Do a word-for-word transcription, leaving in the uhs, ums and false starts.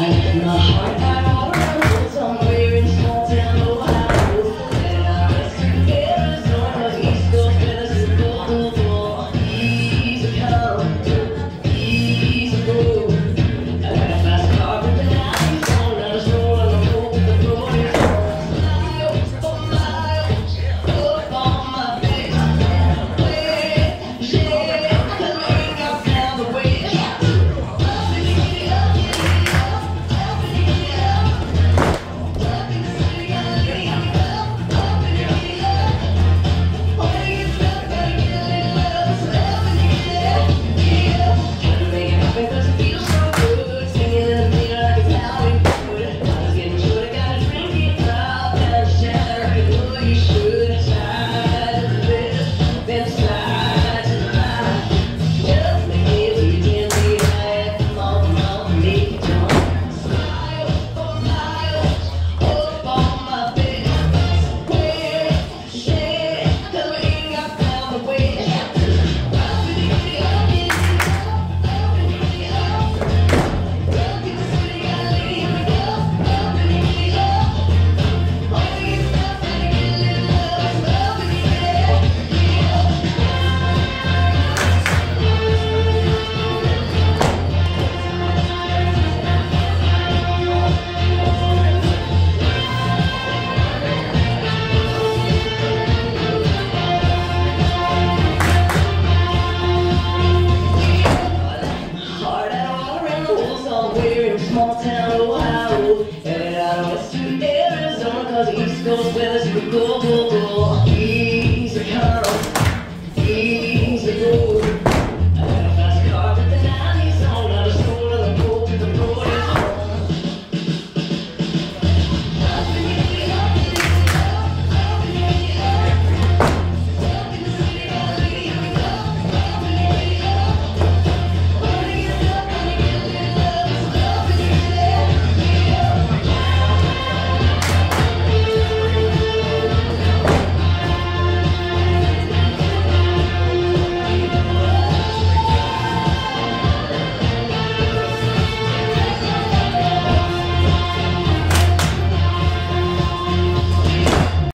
My heart got all around somewhere in small town Ohio. And I was to Arizona, 'cause East Coast weather's a go, go, go. Easy come, easy go. I got a fast car with the lights on, and I stroll on the road with the road is on. Miles for miles, up on my face. Wait, shit, 'cause we ain't got down the way. Somewhere in small town Ohio, headed out west to Arizona, 'cause East Coast weather's go, go, go.